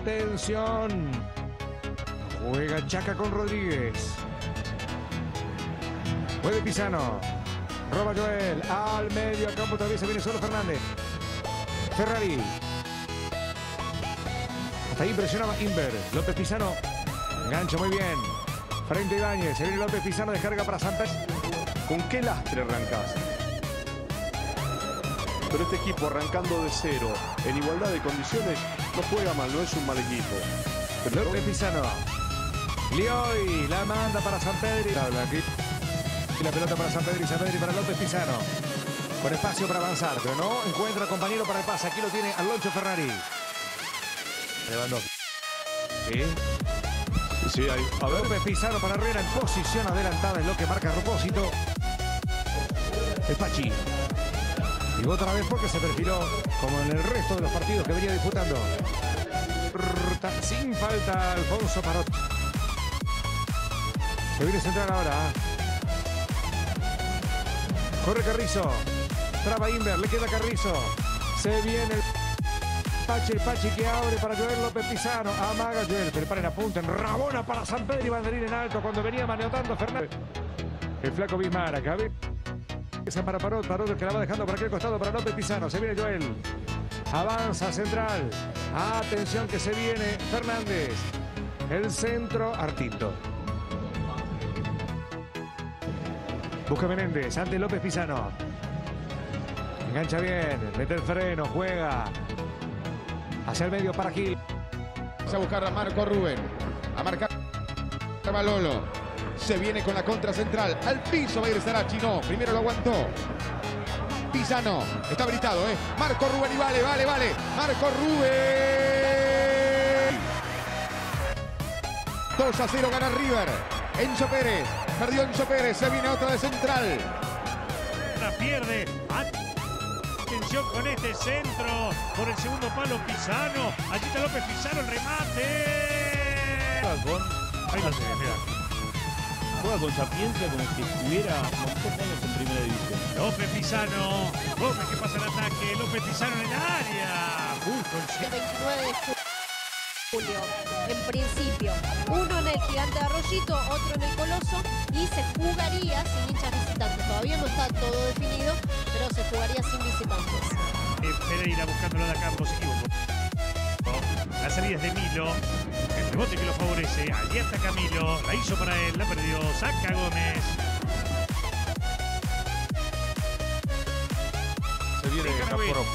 Atención. Juega Chaca con Rodríguez. Puede Pisano. Roba Joel. Al medio campo todavía se viene solo Fernández. Ferrari. Hasta ahí presionaba Inver. López Pisano. Engancha muy bien. Frente a Ibáñez. Se viene López Pisano. Descarga para Santos. ¿Con qué lastre arrancás? Pero este equipo arrancando de cero, en igualdad de condiciones, no juega mal, no es un mal equipo. Pero López Pisano. Lioy la manda para San Pedro. Y la pelota para San Pedro y San Pedro para López Pisano. Con espacio para avanzar, pero no encuentra compañero para el pase. Aquí lo tiene Alonso Ferrari. Levandowski. Sí, ahí. A ver. López Pisano para Herrera en posición adelantada, es lo que marca a propósito. El Pachi. Y otra vez porque se perfiló como en el resto de los partidos que venía disputando. Sin falta Alfonso Parot. Se viene central ahora. Corre Carrizo. Traba Inver, le queda Carrizo. Se viene el Pachi que abre para Joel López Pisano. Amaga Joel, preparen apunten. Rabona para San Pedro y banderín en alto cuando venía maniotando Fernández. El flaco Bismara, cabe. Esa para Parot, Parot que la va dejando por aquel costado para López Pisano. Se viene Joel. Avanza central. Atención que se viene Fernández. El centro, Artinto. Busca Menéndez, ante López Pisano. Engancha bien, mete el freno, juega. Hacia el medio para Gil. A buscar a Marco Rubén. A marcar a Malolo. Se viene con la contra central. Al piso va a ir Sarachi. No, primero lo aguantó. Pisano. Está habilitado, ¿eh? Marco Rubén y vale. Marco Rubén. 2-0 gana River. Enzo Pérez. Perdió Enzo Pérez. Se viene otra de central. La pierde. Atención con este centro. Por el segundo palo Pisano. Allí está López Pisano. El remate. Ahí lo tiene, mira. Juega con Sapienza como si estuviera muchos años en primera división. López Pisano. Gómez que pasa el ataque. López Pisano en el área. El 29 de julio. En principio, uno en el Gigante de Arroyito, otro en el Coloso. Y se jugaría sin hinchas visitantes. Todavía no está todo definido, pero se jugaría sin visitantes. Pereira buscándolo de acá, no se equivocó. La salida es de Milo. El rebote que lo favorece. Allí está Camilo. La hizo para él. La perdió. Saca Gómez. Se viene Caporov.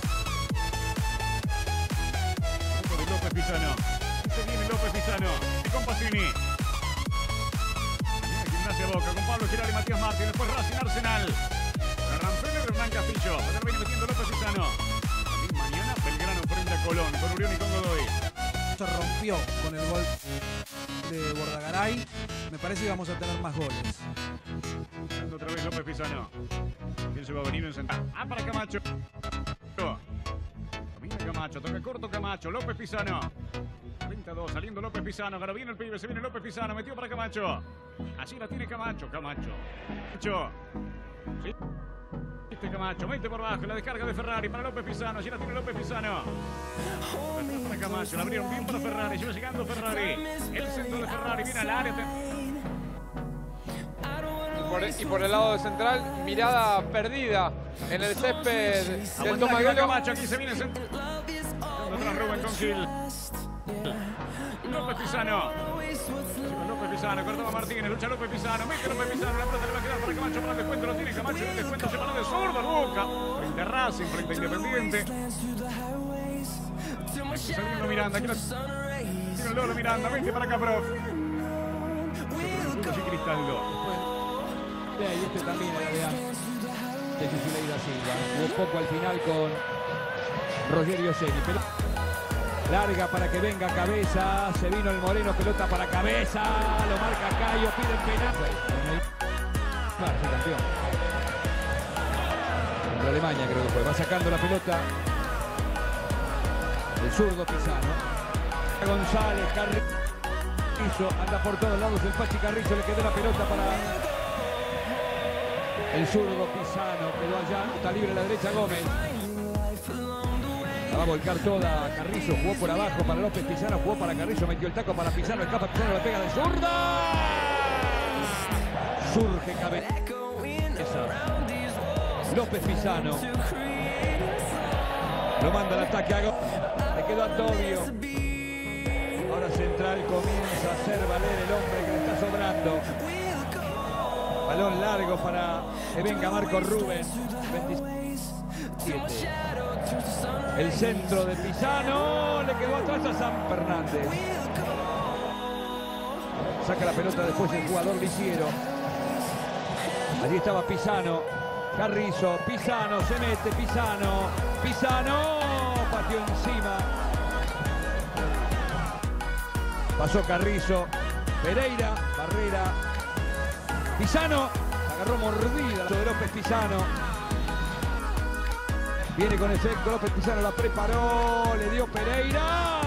López Pisano. Se viene López Pisano. Y con Pacini. Gimnasia Boca con Pablo Girard y Matías Martín. Después Racing Arsenal. Ranfreno y Hernán Castillo. Ahora viene metiendo López Pisano. También mañana Belgrano frente a Colón. Con Urión y con Godoy. Se rompió con el gol de Bordagaray. Me parece que vamos a tener más goles. Otra vez López Pisano. ¿Quién se va a venir en central? Para Camacho. Domina Camacho. Toca corto Camacho. López Pisano. 32. Saliendo López Pisano. Ahora viene el pibe. Se viene López Pisano. Metió para Camacho. Así la tiene Camacho. Camacho. Sí. Camacho, mete por abajo, la descarga de Ferrari para López Pisano, allí la tiene López Pisano. Para Camacho, la abrieron bien para Ferrari, lleva llegando Ferrari. El centro de Ferrari viene al área. Y por el lado de central, mirada perdida en el césped del Tomaguelo. Camacho, aquí se viene el centro. Atrás Rubén con Gil. López Pisano. López Pisano, cortaba Martínez, lucha López Pisano, mete López Pisano, la pelota le va a quedar para Camacho, para el descuento lo tiene Camacho, el descuento se paró de zurdo, Boca, frente a Racing, frente a Independiente. Saliendo Miranda, aquí lo tiene Lolo Miranda, 20 para Caprov. Y Cristaldo. Y este también era de Chuchuleida Silva. Jugó poco al final con Rogerio Ceni. Larga para que venga Cabeza, se vino el Moreno, pelota para Cabeza, lo marca Cayo, piden penal. Campeón. Contra Alemania creo que fue, va sacando la pelota el zurdo Pisano. González, Carrizo, anda por todos lados el Pachi Carrizo, le quedó la pelota para el zurdo Pisano, quedó allá, está libre a la derecha Gómez. va a volcar toda Carrizo, jugó por abajo para López Pizano, jugó para Carrizo, metió el taco para Pizano, escapa Pizano, le pega de zurda. Surge cabeza. López Pizano. Lo manda al ataque a le quedó a Tobio. Ahora Central comienza a hacer valer el hombre que le está sobrando. Balón largo para que venga Marco Rubén. 27. El centro de Pizano. Le quedó atrás a San Fernández. Saca la pelota después el jugador Lisiero. Allí estaba Pizano. Carrizo. Pizano se mete. Pizano. Pizano. Pateó encima. Pasó Carrizo. Pereira. Barrera. Pizano. Agarró mordida de López Pizano. Viene con efecto López Pizano. La preparó. Le dio Pereira.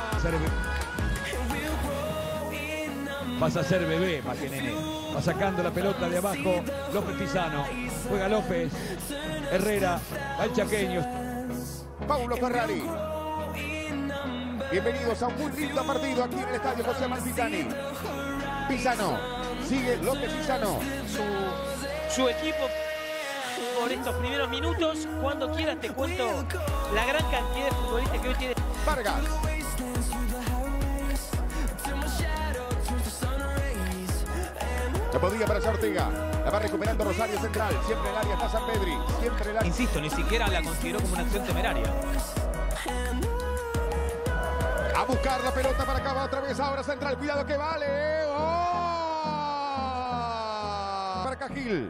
Pasa a ser bebé, más que nene. Va sacando la pelota de abajo. López Pizano. Juega López. Herrera. Va el chaqueño. Paulo Ferrari. Bienvenidos a un muy lindo partido aquí en el estadio José Amalfitani. Pizano. Sigue López Pizano. Su equipo por estos primeros minutos. Cuando quieras te cuento la gran cantidad de futbolistas que hoy tiene. Vargas. Se podía para Ortega. La va recuperando Rosario Central. Siempre el área está San Pedri. Siempre el área. Insisto, ni siquiera la consideró como una acción temeraria. A buscar la pelota para acá. Otra vez ahora Central. Cuidado que vale. ¡Oh! Para Cajil.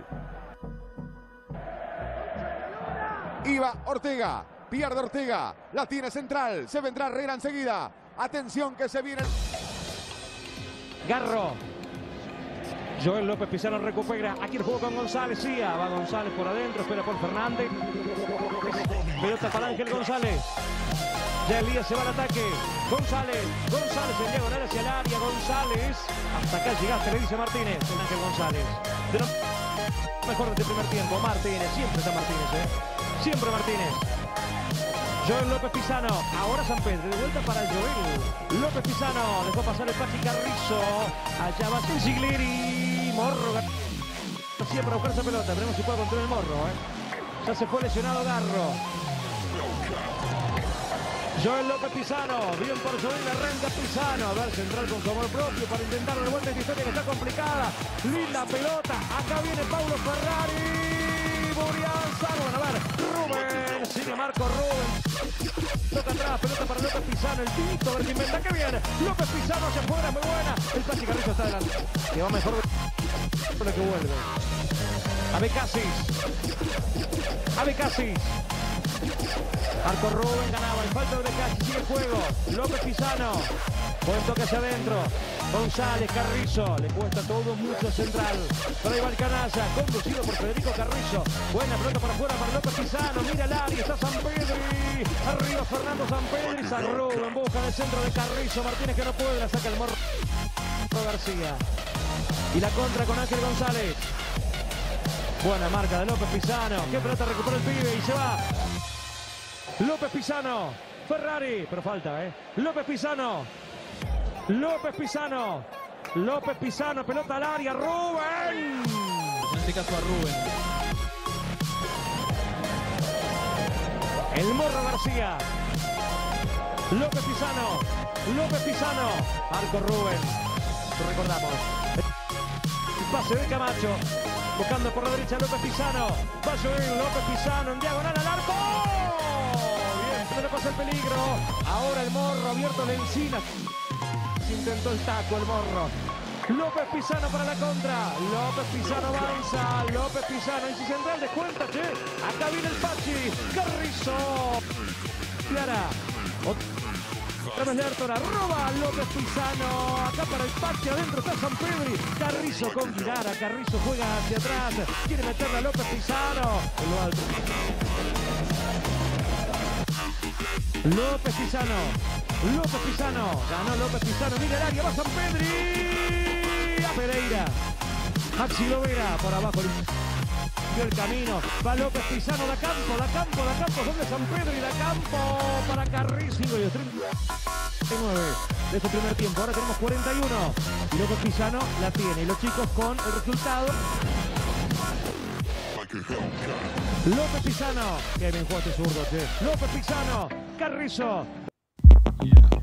Iba Ortega. Pierde Ortega. La tiene Central. Se vendrá Herrera enseguida. Atención que se viene. Garro. Joel López Pizano recupera. Aquí el juego con González. Sí, va González por adentro. Espera por Fernández. Pelota para Ángel González. Ya Elías se va al ataque. González. González en diagonal hacia el área. González. Hasta acá llegaste, le dice Martínez. Ángel González. De lo mejor de este primer tiempo. Martínez. Siempre está Martínez. Siempre Martínez. Joel López Pizano. Ahora San Pedro. De vuelta para Joel López Pizano. Dejó pasar el Pachi Carrizo. Allá va Sigleri. Morro. Siempre para buscar esa pelota. Veremos si puede controlar el Morro. Ya se fue lesionado Garro. Joel López Pizano. Bien por Joel. La arranca Pizano. A ver, Central con su amor propio para intentar una vuelta de historia que está complicada. Linda pelota. Acá viene Paulo Ferrari. Burianza. Bueno, a ver. Rubén. Sigue Marco Rubén. Toca atrás, pelota para López Pizano, el Tito, a ver si inventa, que viene. López Pizano hacia afuera, muy buena. El Pachi Carrizo está adelante. Que va mejor de lo que vuelve. Abecasis. Marco Rubén ganaba, el falta de Abecasis, sigue el juego. López Pizano. Buen toque hacia adentro. González, Carrizo. Le cuesta todo mucho Central. Pero ahí va el canalla, conducido por Federico Carrizo. Buena pelota para afuera para López Pizano. Mira el área, está San Pedri. Arriba Fernando San Pedri. San Rubén en busca del centro de Carrizo. Martínez que no puede, la saca el Morro García. Y la contra con Ángel González. Buena marca de López Pizano. Qué pelota recupera el pibe y se va. López Pizano. Ferrari. Pero falta, López Pizano. López Pizano. López Pizano. Pelota al área. Rubén. En este caso a Rubén. El Morro García. López Pizano. López Pizano. Marco Rubén. Lo recordamos. El pase de Camacho. Buscando por la derecha López Pizano. Va a subir López Pizano en diagonal al arco. Bien, se le pasa el peligro. Ahora el Morro abierto la encina. Intentó el taco el Morro. López Pizano para la contra. López Pizano avanza. López Pizano. Y si Central descuenta, che. Acá viene el Pachi. Carrizo. Clara. Otra vez Lertora. Roba López Pizano. Acá para el Pachi. Adentro está San Pedri. Carrizo con Guirara. Carrizo juega hacia atrás. Quiere meterle a López Pizano. En lo alto. López Pizano. López Pizano. Ganó López Pizano. Mira el área. Va San Pedri. A Pereira. Maxi Lovera por abajo. Dio el camino. Va López Pizano. Da campo. Doble San Pedro y da campo para Carrizo. Y los 39 de este primer tiempo. Ahora tenemos 41. Y López Pizano la tiene. Y los chicos con el resultado. López Pizano. Qué bien jugó este zurdo, che. López Pizano. Carrizo.